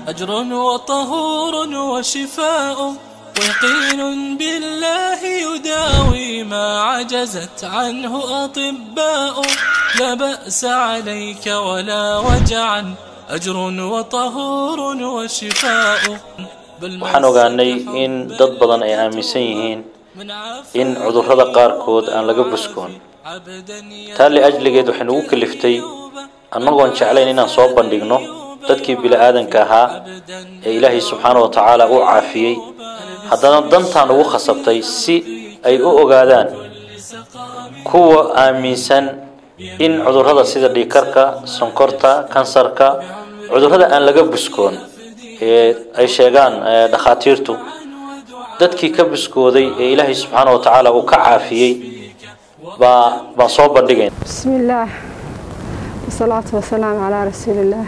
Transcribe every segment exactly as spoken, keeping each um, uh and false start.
أجر وطهور وشفاء ويقين بالله يداوي ما عجزت عنه أطباء لا بأس عليك ولا وجعا أجر وطهور وشفاء waxaan ogaanay in dad badan ay aaminsan yihiin in cudurrada qaarkood aan laga buskoon taali ajligeed waxaan ugu kaliftay annagoon jeclayn inaan soo bandhigno dadkii bilaadanka ahaa ee Ilaahay subhanahu wa ta'ala uu caafiyay haddana dantaan ugu khasabtay si ay u ogaadaan kuwa aaminsan in cudurrada sida dhiigkarka sonkorta kansarka cudurrada aan laga buskoon ee ay sheegaan dhakhaatiirtu dadkii ka biskooday ee Ilaahay subhanahu wa ta'ala uu ka caafiyay ba ba soo bandhigeen bismillaah wasalaatu wasalaam ala rasuulillah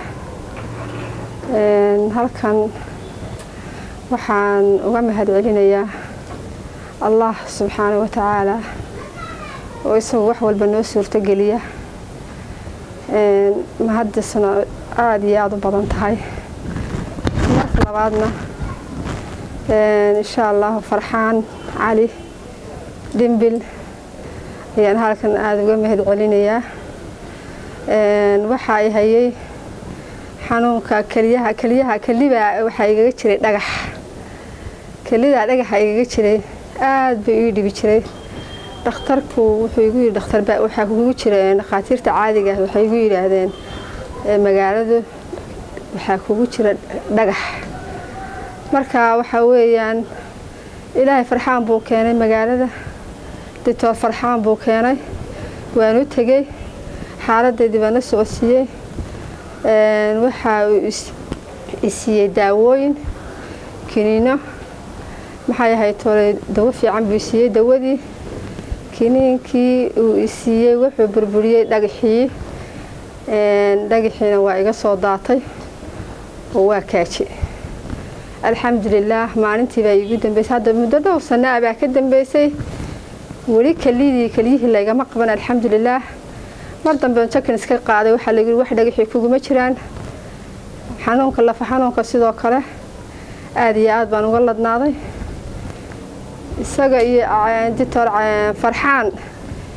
een halkan waxaan uga mahad celinayaa Allah subhanahu wa ta'ala oo isagu wax walba noo suurta geliya een mahadisana aad iyo aad u badan tahay marka labaadna een insha Allah farxaan ali dimbil ayaan halkan aad uga mahad celinayaa een waxa ay hayay xanuunka kaliyaha kaliyaha kaliba waxa iga jiray dhagax kalida dhagax iga jiray aad bay ii dhibi jiray dhakhtarku wuxuu igu yiri dhakhtar baa waxa kugu jiray dhakhaatiirta caadiga ah waxay igu yiraahdeen magaalada waxa kugu jira dhagax marka waxa weeyaan Ilaahay farxaan buu keenay magaalada dadka farxaan buu keenay waan u tagay xaaladdeedii baan la socodsiiyay een waxa uu isiyay daawooyin kiniino maxay ahayd tole dawo fiican buu isiyay dawadii kiniinkii uu isiyay wuxuu burburiyay dhagaxii een dhagaxiina waa iga soo daatay oo waa kaaji alxamdulillaah maalintii baa igu dambeysay hadda muddo dhowr sano ah baa ka dambeysay wali kalidii kaliyihii la iga ma qaban alxamdulillaah mar dambe jakan iska qaaday waxa la yiri wax dhagaxii kuguma jiraan xanuunka lafa xanuunka sidoo kale aad iyo aad baan uga ladnaaday isaga iyo doctor farxaan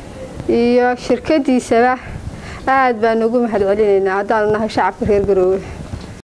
iyo shirkadiisaba aad baan ugu mahad celinaynaa hadaan nahay shacabka reer Garowe